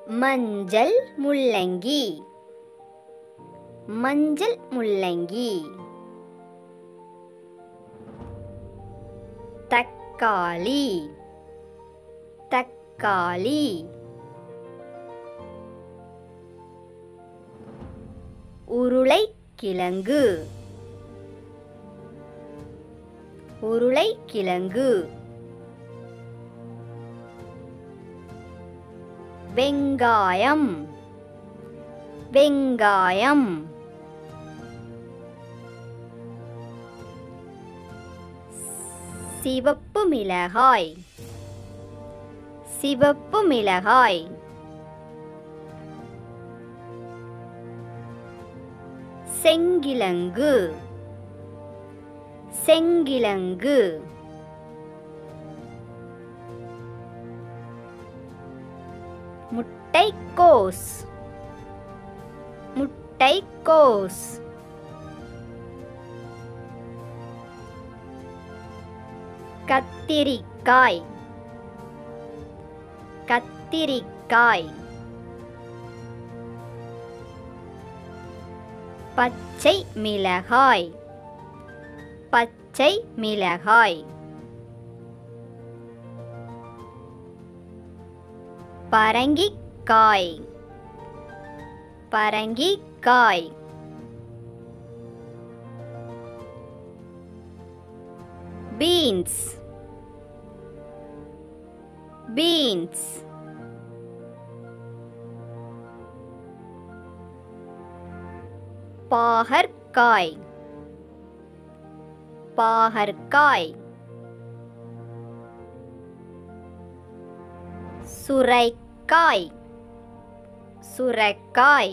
மஞ்சள் முள்ளங்கி மஞ்சள் முள்ளங்கி. தக்காளி தக்காளி. உருளைக்கிழங்கு உருளைக்கிழங்கு. வெங்காயம் வெங்காயம். சிவப்பு மிளகாய் சிவப்பு மிளகாய். செங்கிழங்கு செங்கிழங்கு. முட்டைக்கோஸ் முட்டைக்கோஸ். கத்திரிக்காய் கத்திரிக்காய். பச்சை மிளகாய் பச்சை மிளகாய். பரங்கிக்காய் பரங்கிக்காய். Beans beans. பாகற்காய் பாகற்காய். சுரைக்காய் சுரைக்காய்.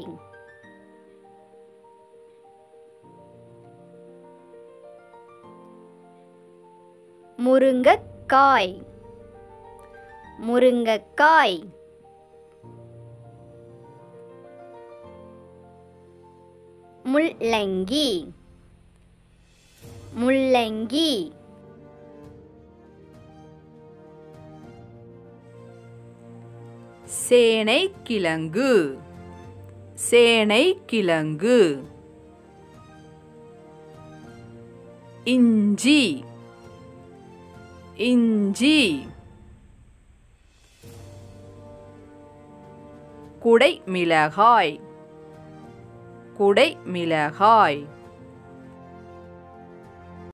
முருங்கைக்காய் முருங்கைக்காய். முள்ளங்கி முள்ளங்கி. சேனைக்கிழங்கு சேனைக்கிழங்கு. இஞ்சி இஞ்சி. குடை மிளகாய் குடை மிளகாய்.